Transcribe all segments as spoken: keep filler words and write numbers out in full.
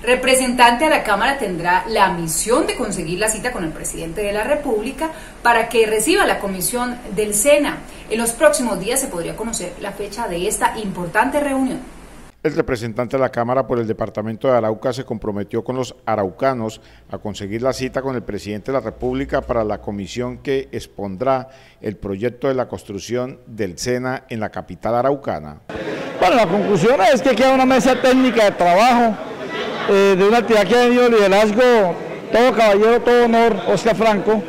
Representante a la Cámara tendrá la misión de conseguir la cita con el presidente de la República para que reciba la comisión del SENA. En los próximos días se podría conocer la fecha de esta importante reunión. El representante de la Cámara por el departamento de Arauca se comprometió con los araucanos a conseguir la cita con el presidente de la República para la comisión que expondrá el proyecto de la construcción del SENA en la capital araucana. Bueno, la conclusión es que queda una mesa técnica de trabajo eh, de una actividad que ha tenido liderazgo todo caballero, todo honor, Oscar Franco,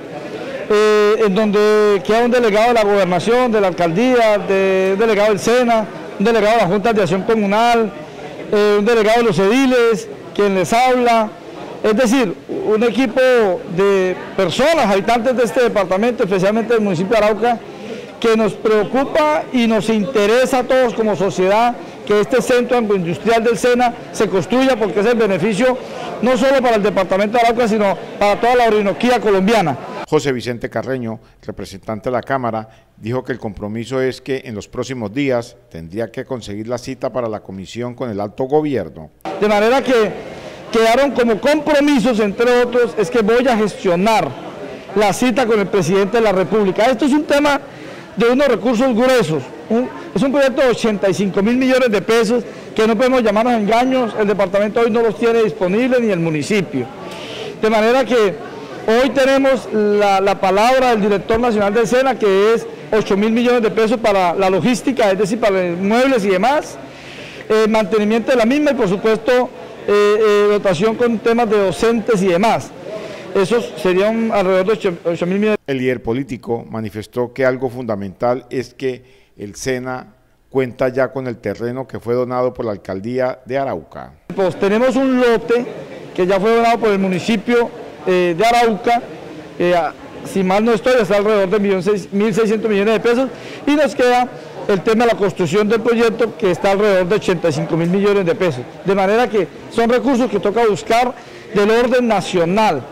eh, en donde queda un delegado de la gobernación, de la alcaldía, de, un delegado del SENA, un delegado de la Junta de Acción Comunal, eh, un delegado de los ediles, quien les habla, es decir, un equipo de personas, habitantes de este departamento, especialmente del municipio de Arauca, que nos preocupa y nos interesa a todos como sociedad que este centro agroindustrial del SENA se construya, porque es el beneficio no solo para el departamento de Arauca, sino para toda la Orinoquía colombiana. José Vicente Carreño, representante de la Cámara, dijo que el compromiso es que en los próximos días tendría que conseguir la cita para la comisión con el alto gobierno. De manera que quedaron como compromisos, entre otros, es que voy a gestionar la cita con el presidente de la República. Esto es un tema de unos recursos gruesos, un, es un proyecto de ochenta y cinco mil millones de pesos que no podemos llamarnos engaños, el departamento hoy no los tiene disponibles ni el municipio. De manera que hoy tenemos la, la palabra del director nacional del SENA, que es ocho mil millones de pesos para la logística, es decir, para muebles y demás, eh, mantenimiento de la misma y por supuesto eh, eh, dotación con temas de docentes y demás. Esos serían alrededor de ocho mil millones. El líder político manifestó que algo fundamental es que el SENA cuenta ya con el terreno que fue donado por la alcaldía de Arauca. Pues tenemos un lote que ya fue donado por el municipio eh, de Arauca, eh, si mal no estoy, está alrededor de mil seiscientos millones de pesos, y nos queda el tema de la construcción del proyecto, que está alrededor de ochenta y cinco mil millones de pesos. De manera que son recursos que toca buscar del orden nacional.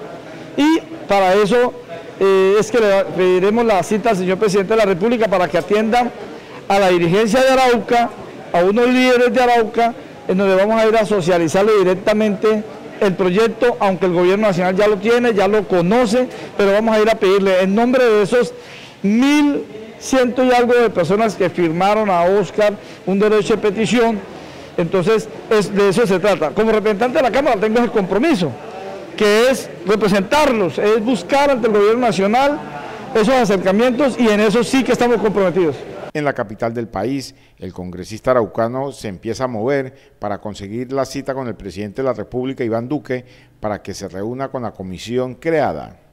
Y para eso eh, es que le pediremos la cita al señor presidente de la República para que atiendan a la dirigencia de Arauca, a unos líderes de Arauca, en donde vamos a ir a socializarle directamente el proyecto, aunque el gobierno nacional ya lo tiene, ya lo conoce, pero vamos a ir a pedirle en nombre de esos mil ciento y algo de personas que firmaron a Oscar un derecho de petición. Entonces es, de eso se trata. Como representante de la Cámara tengo ese compromiso, que es representarlos, es buscar ante el gobierno nacional esos acercamientos, y en eso sí que estamos comprometidos. En la capital del país, el congresista araucano se empieza a mover para conseguir la cita con el presidente de la República, Iván Duque, para que se reúna con la comisión creada.